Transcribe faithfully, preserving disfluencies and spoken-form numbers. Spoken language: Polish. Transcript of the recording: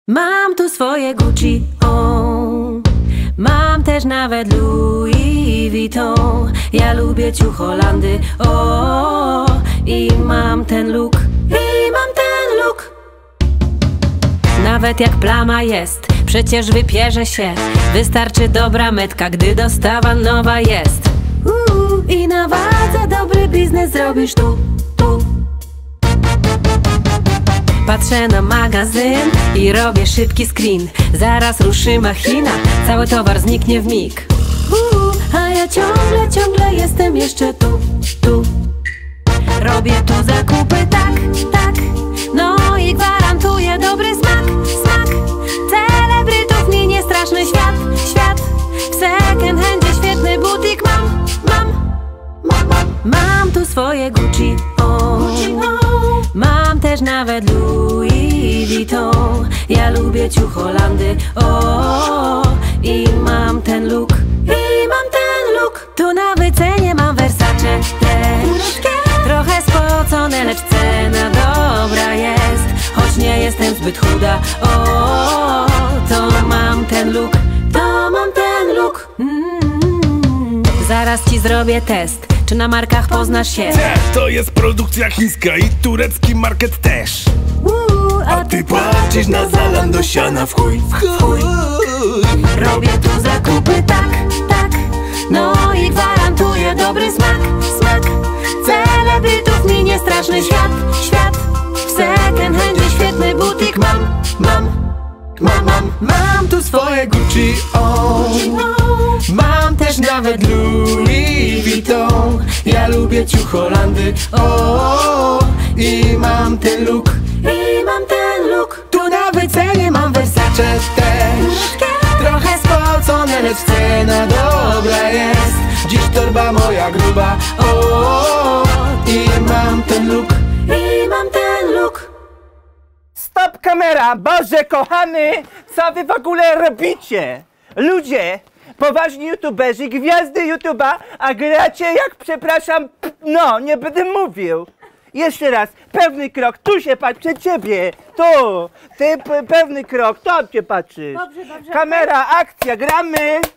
Mam tu swoje Gucci, o. Mam też nawet Louis Vuitton. Ja lubię ciucholandy, o. I mam ten look, i mam ten look. Nawet jak plama jest, przecież wypierze się. Wystarczy dobra metka, gdy dostawa nowa jest. Uuu, i na wadze dobry biznes zrobisz tu, tu. Patrzę na magazyn i robię szybki screen. Zaraz ruszy machina, cały towar zniknie w mig. Uuu, a ja ciągle, ciągle jestem jeszcze tu, tu. Robię tu zakupy, tak, tak. No i gwarantuję dobry smak, smak. Celebrytów minie straszny świat, świat. W second handzie świetny butik mam, mam, mam, mam. Mam tu swoje Gucci, o. Mam też nawet Louis Vuitton. Ja lubię ciucholandy, o. I mam ten look, i mam ten look. Tu na wycenie mam Versace też. Trochę spocone, lecz cena dobra jest. Choć nie jestem zbyt chuda, o. To mam ten look, to mam ten look. mm. Zaraz ci zrobię test, czy na markach poznasz się? To jest produkcja chińska i turecki market też. Uuu, a ty płacisz na Zalando siana w chuj, w chuj. Robię tu zakupy, tak, tak. No i gwarantuję dobry smak, smak. Celebrytów minie straszny świat, świat. W second handzie świetny butik mam, mam, mam, mam. Mam tu swoje Gucci, o. Mam też nawet Louis Vuitton. Ja lubię ciucholandy, o. I mam ten look, i mam ten look. Tu na wycenie mam Versace też. Trochę spocone, lecz cena dobra jest. Dziś torba moja gruba, o. I mam ten look, i mam ten look. Stop kamera! Boże kochany! Co wy w ogóle robicie? Ludzie! Poważni youtuberzy, gwiazdy YouTube'a, a gracie jak, przepraszam, no, nie będę mówił. Jeszcze raz, pewny krok, tu się patrz, przed ciebie, tu. Ty, pewny krok, tam cię patrzysz. Dobrze, dobrze. Kamera, akcja, gramy.